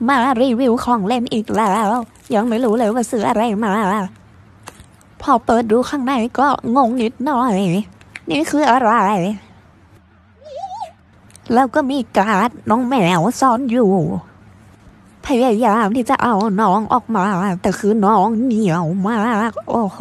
มารีวิวของเล่นอีกแล้วยังไม่รู้เลยว่าซื้ออะไรมาพอเปิดดูข้างในก็งงนิดหน่อยนี่คืออะไรแล้วก็มีการ์ดน้องแมวซ่อนอยู่พยายามที่จะเอาน้องออกมาแต่คือน้องเหนียวมากโอ้โห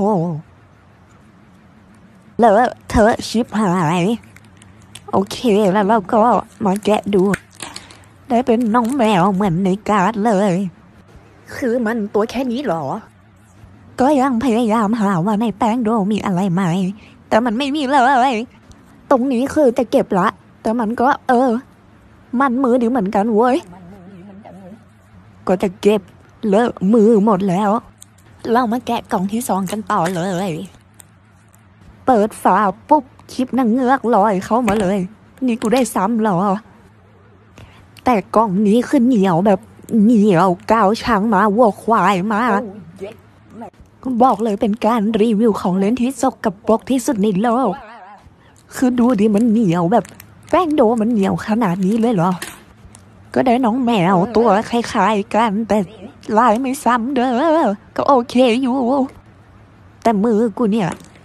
แล้วเธอชิปหายโอเคแล้วเราก็มาแกะดูได้เป็นน้องแมวเหมือนในการ์ดเลยคือมันตัวแค่นี้หรอก็ยังพยายามหาว่าในแป้งโดมีอะไรไหมแต่มันไม่มีเลยตรงนี้คือจะเก็บละแต่มันก็มันมือดีเหมือนกันเว้ยก็จะเก็บเลอะมือหมดแล้วเรามาแกะกล่องที่สองกันต่อเลยเปิดฝาปุ๊บคลิปนางเงือกลอยเข้ามาเลยนี่กูได้ซ้ำหรอแต่กล่องนี้คือเหนียวแบบเหนียวก้าวช้างมาวัวควายมาบอกเลยเป็นการรีวิวของเล่นที่สกปรกที่สุดในโลกคือดูดิมันเหนียวแบบแป้งโดมันเหนียวขนาดนี้เลยเหรอก็ได้น้องแมวตัวคล้ายๆกันแต่ลายไม่ซ้ำเด้อก็โอเคอยู่แต่มือกูเนี่ย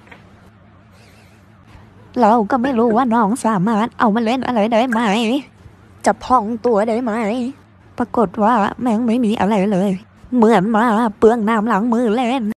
เราก็ไม่รู้ว่าน้องสามารถเอามาเล่นอะไรได้ไหมจะพองตัวได้ไหมปรากฏว่าแม่งไม่มีอะไรเลยเหมือนมาเปลืองน้ำล้างมือเล่น